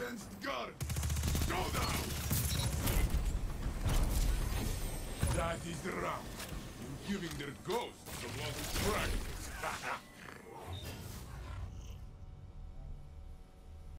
Against guard! Go down! That is the round. You're giving their ghosts a lot of practice.